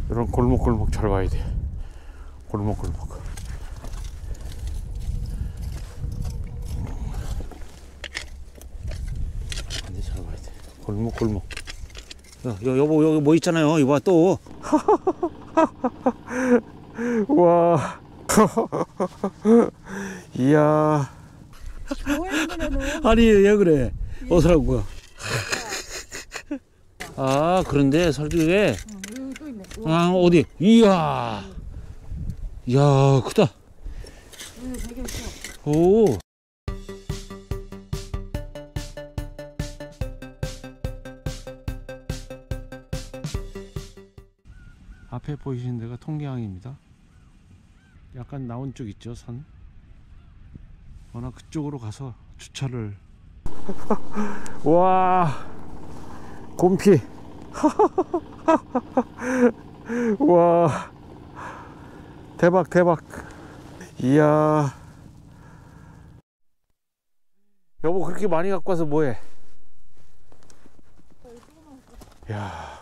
이런 골목골목 잘 봐야 돼. 골목골목. 근데 잘 봐야 돼. 골목골목. 여보, 여기 뭐 있잖아요. 이거 봐, 또. 와. 이야. 아니, 왜 그래? 어서라고, 뭐야. 아, 그런데 설득에. 아, 어디? 이야. 이야, 크다. 오. 앞에 보이시는 데가 통계항입니다. 약간 나온 쪽 있죠, 산. 워낙 그쪽으로 가서 주차를. 와, 곰피. 와, 대박 대박. 이야. 여보, 그렇게 많이 갖고 와서 뭐해? 야.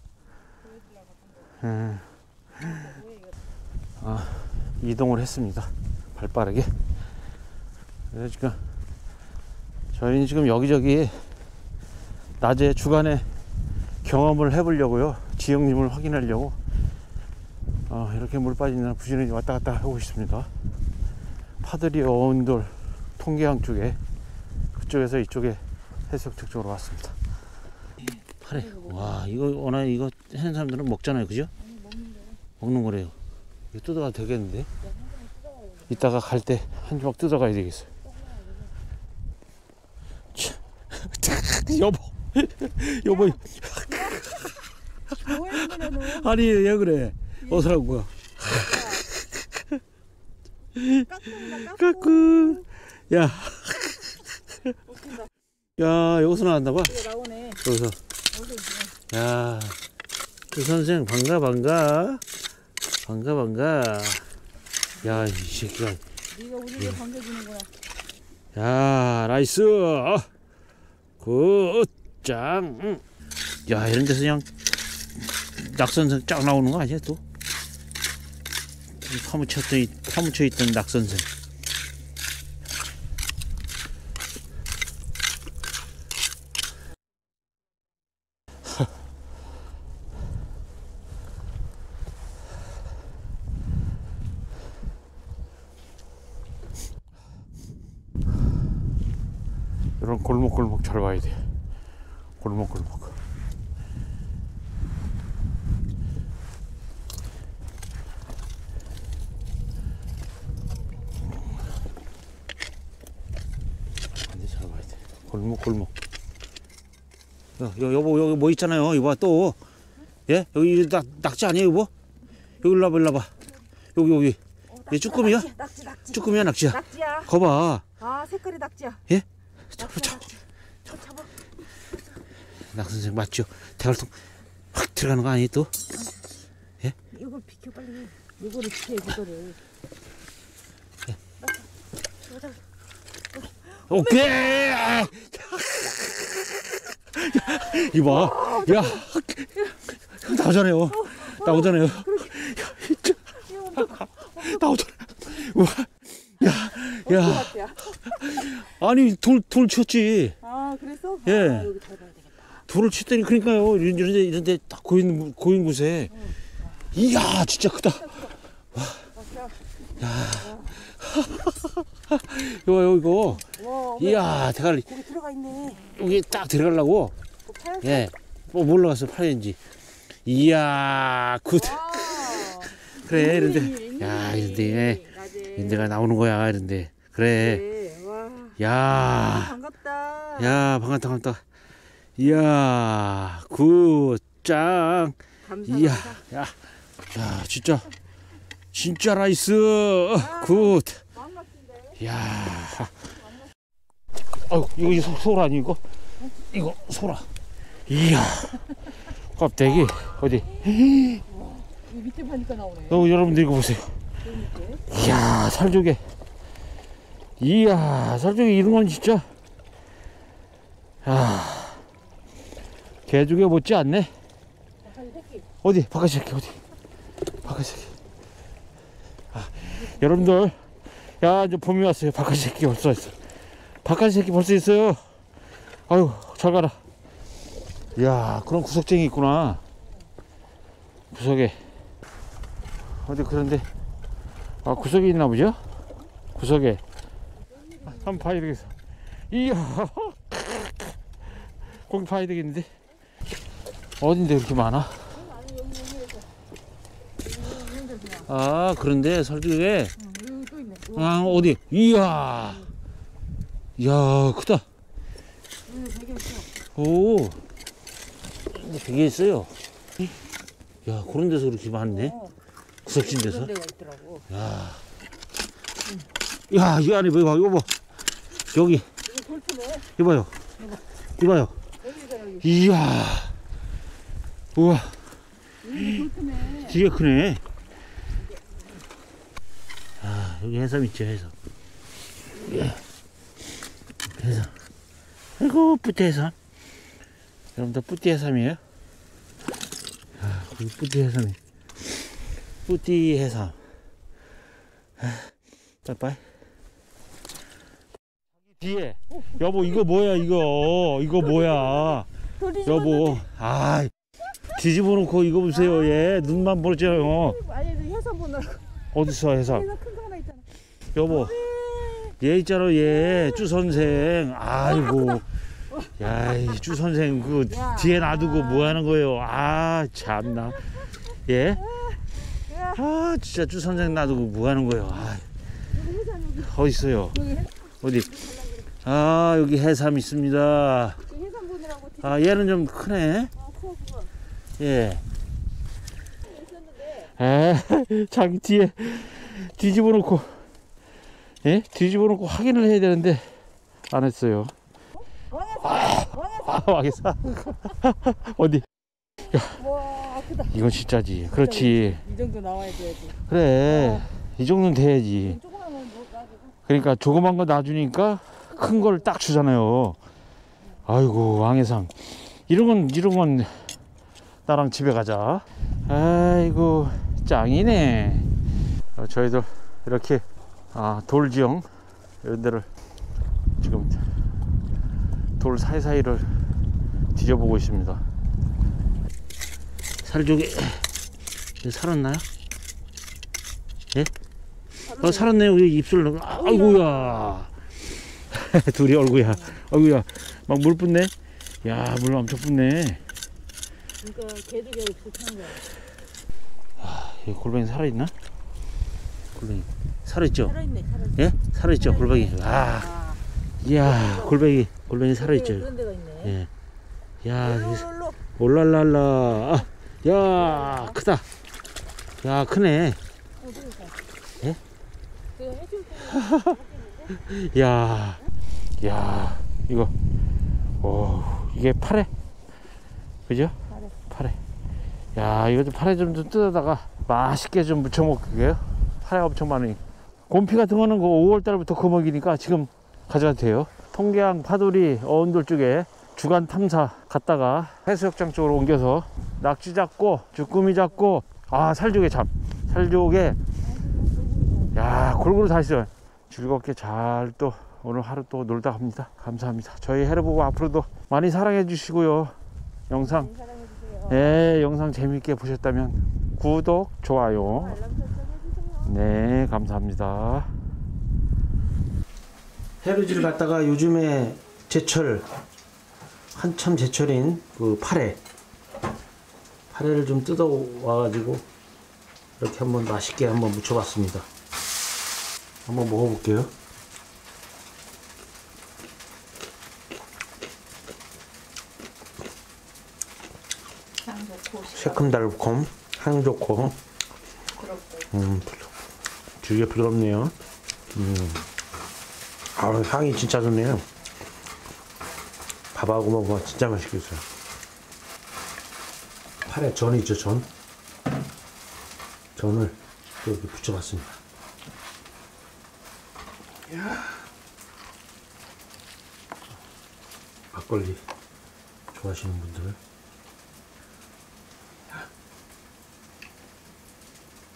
아, 이동을 했습니다. 발빠르게. 그래서 지금 저희는 지금 여기저기 낮에 주간에 경험을 해보려고요. 지형림을 확인하려고 이렇게 물 빠지는 부지런히 왔다 갔다 하고 있습니다. 파들이 어운돌 통계항 쪽에, 그쪽에서 이쪽에 해수욕장 쪽으로 왔습니다. 파래. 와, 이거 워낙 이거 하는 사람들은 먹잖아요, 그죠? 먹는 거래요. 이거 뜯어가도 되겠는데? 이따가 갈 때 한 조각 뜯어가야 되겠어요. 여보, 여보. 아니, 왜 그래? 어서라고, 뭐야. 까꿍. 야. 야, 여기서 나왔나봐. 나오네. 여기서. 야, 그 선생 반가 반가. 반가 반가. 야, 이 새끼가. 네가 우리를 반겨주는구나. 야, 나이스. 굿짱. 야, 이런 데서 그냥 낙선생 쫙 나오는 거 아니야 또? 파묻혀 있던 낙선생. 이런 골목골목 잘 봐야 돼. 골목골목. 근데 잘 봐야 돼. 골목골목. 여보, 여기 뭐 있잖아요. 이거 봐, 또. 예? 여기 낙지 아니에요, 여보? 여기 일로 와봐, 일로 와봐. 여기. 얘 쭈꾸미야? 낙지. 쭈꾸미야, 낙지야? 낙지야. 거봐. 아, 색깔이 낙지야. 예? 잡아. 낙선생 맞죠? 대갈통 확 들어가는 거 아니 또? 예? 이걸 비켜 빨리. 이거를 비켜, 이거를. 예. 잡아. 오케이. 이봐. 야, 나오잖아요. 나오잖아요. 나오잖아. 우와. 야. 아니, 돌 쳤지. 아, 그래서? 예. 아, 여기 잘 봐야 되겠다. 돌을 쳤더니, 그러니까요. 이런데 딱 고인 곳에. 이야, 진짜 크다. 와. 야. 이거. 와, 이야, 대가리. 거기 들어가 있네. 여기 딱 들어가려고. 예. 뭐 몰라갔어, 파인지. 이야, 굿. 그래, 이런데. 야, 이런데가 나오는 거야, 이런데. 그래. 와. 야. 반갑다. 야, 반갑다. 이야, 굿, 짱. 이야, 야, 진짜 나이스. 굿. 야. 이거 소라 아니 이거? 이거 소라. 이야. 껍데기 어디? 밑에 파니까 나오네. 여러분들 이거 보세요. 이야, 살조개. 이야, 살조개 이런 건 진짜. 개조개 못지 않네. 어디? 바깥 새끼 어디? 바깥새끼. 아, 여러분들, 야, 이제 봄이 왔어요. 바깥새끼 벌써 있어. 바깥새끼 벌써 있어요. 아유, 잘 가라. 이야, 그런 구석쟁이 있구나. 구석에. 어디 그런데, 아, 구석에 있나 보죠? 구석에. 아, 한번 봐야 되겠어. 이야, 거기 봐야 되겠는데. 어딘데 이렇게 많아? 아, 그런데 설득에. 여기 또 있네. 아, 어디? 이야, 이야, 크다. 여기 되게 있어. 오, 되게 있어요. 야, 그런 데서 그렇게 많네. 구석진 데서. 그런 데가 있더라고. 야, 야, 이 안에 뭐, 이거 봐. 여기, 이거 골프네. 이봐요. 이봐요. 여기가 여기. 이야, 우와, 여기 골프네. 되게 크네. 아, 여기 해삼 있죠, 해삼. 예. 해삼. 아이고, 뿌띠 해삼. 여러분들, 뿌띠 해삼이에요? 아, 거기 뿌띠 해삼이. 뿌띠 해삼. 빠이빠이. 뒤에. 여보, 이거 뭐야, 이거. 이거 뭐야. 여보. 아, 뒤집어 놓고 이거 보세요, 얘. 눈만 보잖아요. 아니, 해삼 보느라고. 어디서 해삼? 해삼 큰 거 하나 있잖아. 여보. 얘 있잖아, 얘. 쭈 선생. 아이고. 야, 이 쭈 선생 그 야. 뒤에 놔두고 뭐 하는 거예요? 아, 참나. 예? 아, 진짜 쭈 선생 놔두고 뭐 하는 거예요? 아, 여기 해삼 여기. 어디 있어요? 여기 해삼. 어디? 아, 여기 해삼 있습니다. 여기 해삼 보느라고. 아, 얘는 좀 크네. 커 그거. 예. 있었는데. 에, 자기 뒤에 뒤집어 놓고, 예? 뒤집어 놓고 확인을 해야 되는데 안 했어요. 왕해삼. 왕해삼. 아, 왕에서 어디? 와, 크다. 이건 진짜지. 그렇지. 이 정도 나와야 돼야지. 그래. 이 정도는 돼야지. 조그만 건 뭐 가지고. 그러니까 조그만 거 놔주니까 큰 걸 딱 주잖아요. 아이고, 왕해상. 이런 건 나랑 집에 가자. 아이고, 짱이네. 저희들 이렇게 돌지형 이런 데를 지금 돌 사이사이를 뒤져보고 있습니다. 살조개 살았나요? 예? 살았네요. 여기 입술. 아이고야. 둘이 얼굴야. 아이고야. 막 물 붓네. 야, 물 엄청 붓네. 그러니까 개두개 붙은 거야. 이 골뱅이 살아있나? 골뱅이 살아있죠? 살아있네, 살아있네. 예? 살아있죠, 골뱅이. 아, 이야, 골뱅이 살아있죠. 그런 데가 있네. 예. 야, 롤롤롤. 올랄랄라. 아, 야, 크다. 야, 크네. 예? 그거 해줄 때. 야, 이거, 오, 이게 파래? 그죠? 파래. 야, 이거 좀 파래 좀 뜯어다가 맛있게 좀 무쳐 먹게요. 파래가 엄청 많으니. 곰피 같은 거는 그 5월 달부터 거먹이니까 지금 가져가도 돼요. 통계항, 파도리, 어운돌 쪽에 주간 탐사 갔다가 해수욕장 쪽으로 옮겨서 낙지 잡고, 주꾸미 잡고, 살조개 참. 살조개. 야, 골고루 다 있어요. 즐겁게 잘 또 오늘 하루 또 놀다 갑니다. 감사합니다. 저희 해로보고 앞으로도 많이 사랑해 주시고요. 영상, 네, 영상 재밌게 보셨다면 구독, 좋아요. 알람 설정해주세요. 네, 감사합니다. 해루지를 갔다가 요즘에 제철, 한참 제철인 그 파래를 좀 뜯어 와가지고 이렇게 한번 맛있게 한번 무쳐봤습니다. 한번 먹어볼게요. 새콤달콤, 향 좋고, 되게 부드럽네요. 향이 진짜 좋네요. 밥하고 먹으면 진짜 맛있겠어요. 파래 전 있죠, 전을 또 이렇게 붙여봤습니다. 이야. 막걸리 좋아하시는 분들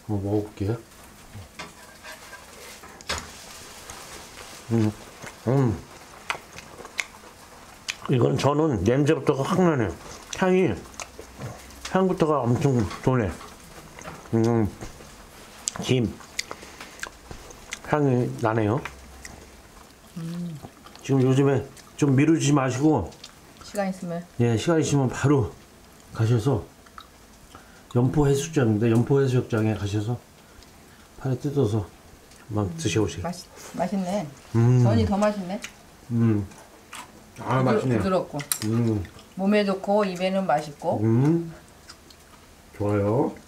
한번 먹어볼게요. 이건 저는 냄새부터가 확 나네. 향부터가 엄청 도네. 김 향이 나네요. 지금 요즘에 좀 미루지 마시고, 시간 있으면. 예, 시간 있으면 바로 가셔서 연포 해수욕장인데 연포 해수욕장에 가셔서 파래 뜯어서 한번 드셔보세요. 맛있네. 전이 더 맛있네. 아, 맛있네요. 부드럽고. 몸에 좋고 입에는 맛있고. 좋아요.